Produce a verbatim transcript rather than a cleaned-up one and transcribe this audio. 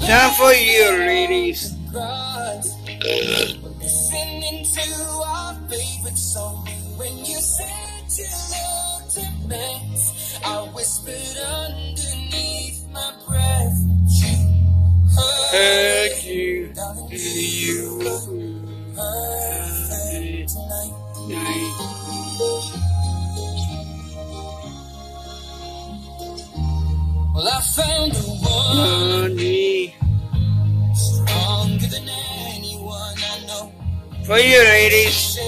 Time for you, ladies. Listening to our favorite song. When you said you looked a mess, I whispered underneath my breath. You Heard heard you, darling, you look perfect tonight. night. Well, I found the one Money stronger than anyone I know. for you, ladies.